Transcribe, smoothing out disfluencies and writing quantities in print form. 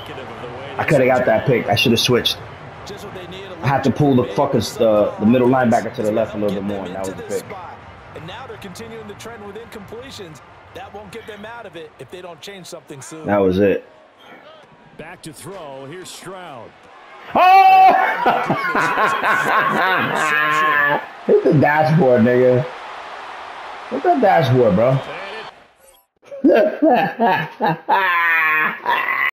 I could have got that pick. I should have switched. I had to pull the middle linebacker to the left a little bit more, and that was the pick. And now they're continuing the trend with incompletions. That won't get them out of it if they don't change something soon. That was it. Back to throw. Here's Stroud. Oh! Hit the dashboard, nigga. Hit that dashboard, bro.